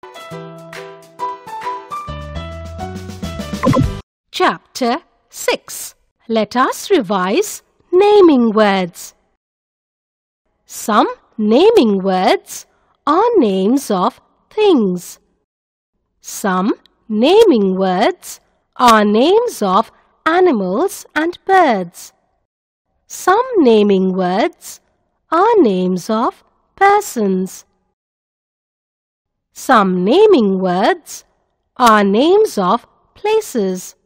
Chapter 6. Let us revise naming words. Some naming words are names of things. Some naming words are names of animals and birds. Some naming words are names of persons. Some naming words are names of places.